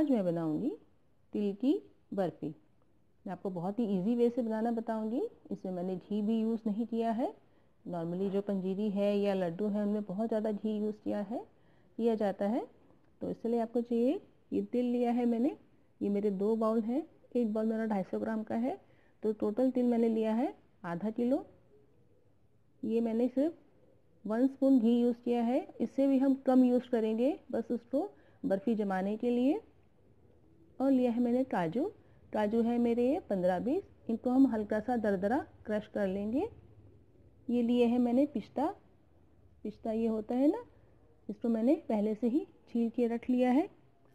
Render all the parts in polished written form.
आज मैं बनाऊंगी तिल की बर्फ़ी। मैं आपको बहुत ही इजी वे से बनाना बताऊंगी। इसमें मैंने घी भी यूज़ नहीं किया है। नॉर्मली जो पंजीरी है या लड्डू है उनमें बहुत ज़्यादा घी यूज़ किया जाता है। तो इसलिए आपको चाहिए, ये तिल लिया है मैंने, ये मेरे 2 बाउल हैं। एक बाउल मेरा 250 ग्राम का है, तो टोटल तिल मैंने लिया है आधा किलो। ये मैंने सिर्फ 1 स्पून घी यूज़ किया है, इससे भी हम कम यूज़ करेंगे बस उसको बर्फ़ी जमाने के लिए। और लिया है मैंने काजू है मेरे ये 15-20, इनको हम हल्का सा दरदरा क्रश कर लेंगे। ये लिए है मैंने पिस्ता ये होता है ना, इसको मैंने पहले से ही छील के रख लिया है,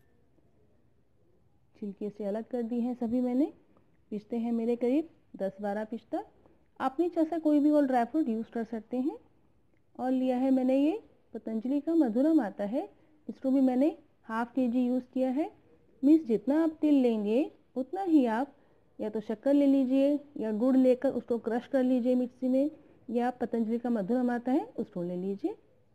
छिलके से अलग कर दी है सभी मैंने। पिस्ते हैं मेरे करीब 10-12 पिस्ता। अपनी इच्छा से कोई भी और ड्राई फ्रूट यूज़ कर सकते हैं। और लिया है मैंने ये पतंजलि का मधुरम आता है, इसको भी मैंने ½ kg यूज़ किया है। मीन्स जितना आप तिल लेंगे उतना ही आप या तो शक्कर ले लीजिए या गुड़ लेकर उसको क्रश कर लीजिए मिक्सी में, या पतंजलि का मधुरम आता है उसको ले लीजिए।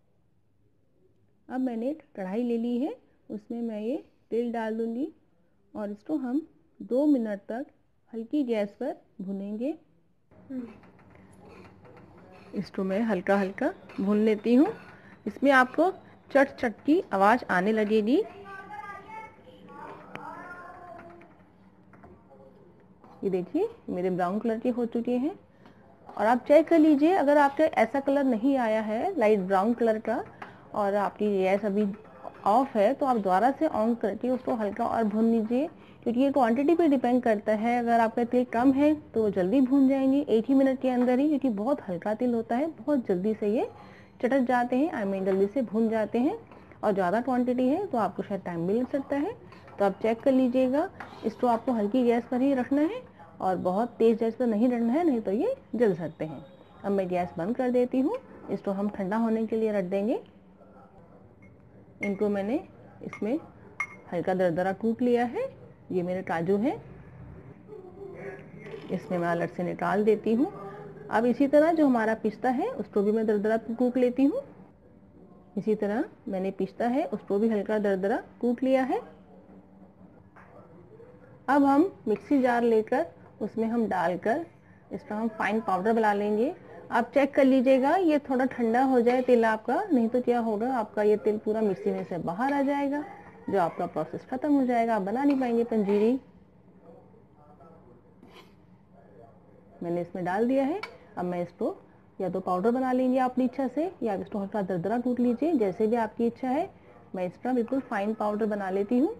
अब मैंने कढ़ाई ले ली है, उसमें मैं ये तिल डाल दूंगी और इसको हम 2 मिनट तक हल्की गैस पर भूनेंगे। इसको मैं हल्का हल्का भून लेती हूँ। इसमें आपको चट चट की आवाज़ आने लगेगी। ये देखिए मेरे ब्राउन कलर के हो चुके हैं। और आप चेक कर लीजिए, अगर आपका ऐसा कलर नहीं आया है लाइट ब्राउन कलर का और आपकी गैस अभी ऑफ है, तो आप दोबारा से ऑन करके उसको हल्का और भून लीजिए, क्योंकि ये क्वांटिटी पे डिपेंड करता है। अगर आपका तिल कम है तो वो जल्दी भून जाएंगे 1 ही मिनट के अंदर ही, क्योंकि बहुत हल्का तिल होता है, बहुत जल्दी से ये चटक जाते हैं, आई मीन जल्दी से भून जाते हैं। और ज़्यादा क्वांटिटी है तो आपको शायद टाइम भी लग सकता है, तो आप चेक कर लीजिएगा। इसको आपको हल्की गैस पर ही रखना है और बहुत तेज़ गैस पर नहीं रखना है, नहीं तो ये जल सकते हैं। अब मैं गैस बंद कर देती हूँ, इसको हम ठंडा होने के लिए रख देंगे। इनको मैंने इसमें हल्का दरदरा कूट लिया है। ये मेरे काजू हैं, इसमें मैं अलग से निकाल देती हूँ। अब इसी तरह जो हमारा पिस्ता है उसको भी मैं दरदरा कूट लेती हूँ। इसी तरह मैंने पिस्ता है उसको भी हल्का दरदरा कूट लिया है। अब हम मिक्सी जार लेकर उसमें हम डालकर इसका हम फाइन पाउडर बना लेंगे। आप चेक कर लीजिएगा ये थोड़ा ठंडा हो जाए तिल आपका, नहीं तो क्या होगा, आपका ये तिल पूरा मिक्सी में से बाहर आ जाएगा, जो आपका प्रोसेस खत्म हो जाएगा, आप बना नहीं पाएंगे पंजीरी। मैंने इसमें डाल दिया है। अब मैं इसको या तो पाउडर बना लीजिए अपनी इच्छा से, या इसको हल्का दरदरा कूट लीजिए, जैसे भी आपकी इच्छा है। मैं इसका बिल्कुल फाइन पाउडर बना लेती हूँ।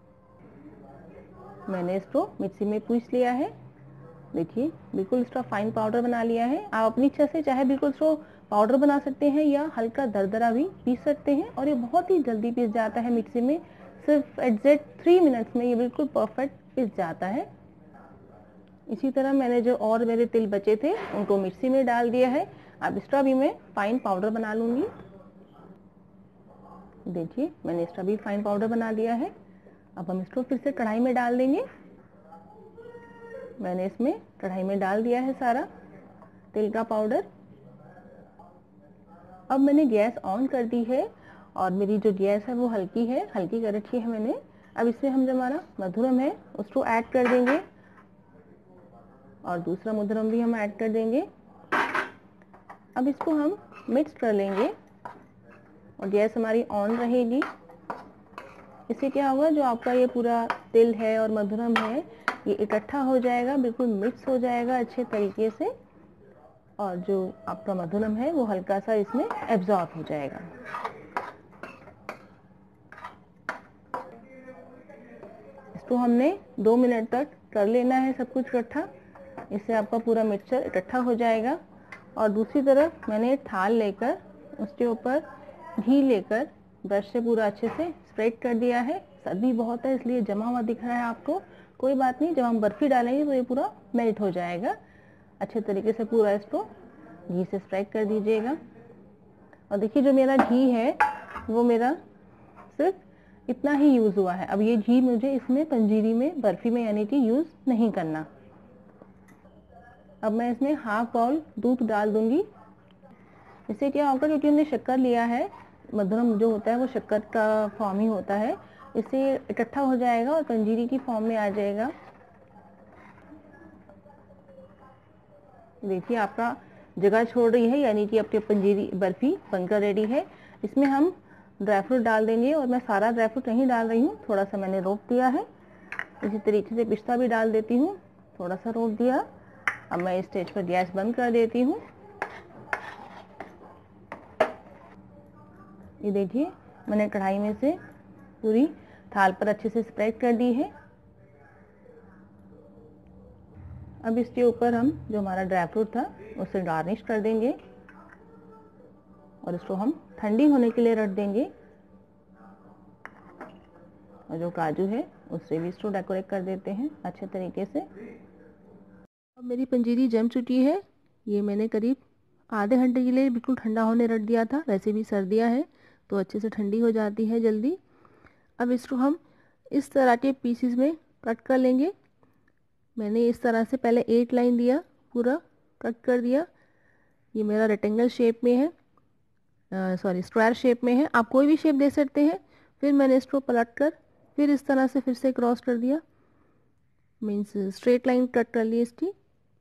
मैंने इसको मिक्सी में पीस लिया है, देखिए बिल्कुल इसका फाइन पाउडर बना लिया है। आप अपनी इच्छा से चाहे बिल्कुल इसको पाउडर बना सकते हैं या हल्का दरदरा भी पीस सकते हैं, और ये बहुत ही जल्दी पीस जाता है मिक्सी में। सिर्फ एग्जैक्ट 3 मिनट्स में ये बिल्कुल परफेक्ट पीस जाता है। इसी तरह मैंने जो और मेरे तिल बचे थे उनको मिक्सी में डाल दिया है। अब इसका भी मैं फाइन पाउडर बना लूँगी। देखिए मैंने इसका भी फाइन पाउडर बना दिया है। अब हम इसको फिर से कढ़ाई में डाल देंगे। मैंने इसमें कढ़ाई में डाल दिया है सारा तिल का पाउडर। अब मैंने गैस ऑन कर दी है और मेरी जो गैस है वो हल्की कर रखी है मैंने। अब इसमें हम जो हमारा मधुरम है उसको ऐड कर देंगे और दूसरा मधुरम भी हम ऐड कर देंगे। अब इसको हम मिक्स कर लेंगे और गैस हमारी ऑन रहेगी। इससे क्या होगा, जो आपका ये पूरा तिल है और मधुरम है ये इकट्ठा हो जाएगा, बिल्कुल मिक्स हो जाएगा अच्छे तरीके से, और जो आपका मधुरम है वो हल्का सा इसमें एब्जॉर्ब हो जाएगा। इसको हमने 2 मिनट तक कर लेना है सब कुछ इकट्ठा, इससे आपका पूरा मिक्सचर इकट्ठा हो जाएगा। और दूसरी तरफ मैंने थाल लेकर उसके ऊपर घी लेकर ब्रश से पूरा अच्छे से स्प्रेड कर दिया है। सर्दी बहुत है इसलिए जमा हुआ दिख रहा है आपको, कोई बात नहीं, जब हम बर्फी डालेंगे तो ये पूरा मेल्ट हो जाएगा। अच्छे तरीके से पूरा इसको घी से स्प्रेड कर दीजिएगा। और देखिए जो मेरा घी है वो मेरा सिर्फ इतना ही यूज़ हुआ है। अब ये घी मुझे इसमें पंजीरी में बर्फी में यानी कि यूज़ नहीं करना। अब मैं इसमें ½ बाउल दूध डाल दूंगी। इससे क्या होगा, क्योंकि हमने शक्कर लिया है, मधुरम जो होता है वो शक्कर का फॉर्म ही होता है, इससे इकट्ठा हो जाएगा और पंजीरी की फॉर्म में आ जाएगा। देखिए आपका जगह छोड़ रही है, यानी कि आपकी पंजीरी बर्फी बनकर रेडी है। इसमें हम ड्राई फ्रूट डाल देंगे और मैं सारा ड्राई फ्रूट नहीं डाल रही हूँ, थोड़ा सा मैंने रोक दिया है। इसी तरीके से पिस्ता भी डाल देती हूँ, थोड़ा सा रोक दिया। अब मैं इस स्टेज पर गैस बंद कर देती हूँ। ये देखिए मैंने कढ़ाई में से पूरी थाल पर अच्छे से स्प्रेड कर दी है। अब इसके ऊपर हम जो हमारा ड्राई फ्रूट था उसे गार्निश कर देंगे और इसको हम ठंडी होने के लिए रख देंगे। और जो काजू है उससे भी इसको डेकोरेट कर देते हैं अच्छे तरीके से। अब मेरी पंजीरी जम चुकी है। ये मैंने करीब आधे घंटे के लिए बिल्कुल ठंडा होने रख दिया था। वैसे भी सर्दियाँ है तो अच्छे से ठंडी हो जाती है जल्दी। अब इसको हम इस तरह के पीसेस में कट कर लेंगे। मैंने इस तरह से पहले 8 लाइन दिया, पूरा कट कर दिया। ये मेरा रेक्टेंगल शेप में है, सॉरी स्क्वायर शेप में है। आप कोई भी शेप दे सकते हैं। फिर मैंने इसको पलट कर फिर इस तरह से फिर से क्रॉस कर दिया, मीन्स स्ट्रेट लाइन कट कर ली इसकी।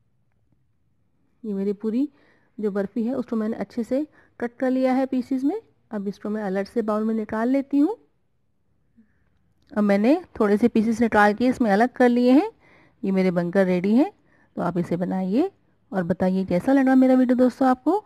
ये मेरी पूरी जो बर्फ़ी है उसको मैंने अच्छे से कट कर लिया है पीसीस में। अब इसको मैं अलग से बाउल में निकाल लेती हूँ। अब मैंने थोड़े से पीसेस निकाल के इसमें अलग कर लिए हैं। ये मेरे बनकर रेडी है, तो आप इसे बनाइए और बताइए कैसा लगा मेरा वीडियो दोस्तों आपको।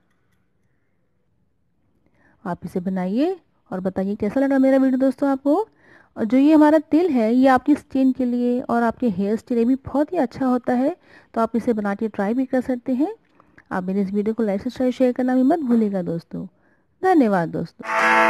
आप इसे बनाइए और बताइए कैसा लगा मेरा वीडियो दोस्तों आपको। और जो ये हमारा तिल है ये आपकी स्किन के लिए और आपके हेयर्स के लिए भी बहुत ही अच्छा होता है, तो आप इसे बना के ट्राई भी कर सकते हैं। आप मेरे इस वीडियो को लाइक सब्सक्राइब शेयर करना भी मत भूलिएगा दोस्तों। धन्यवाद दोस्तों।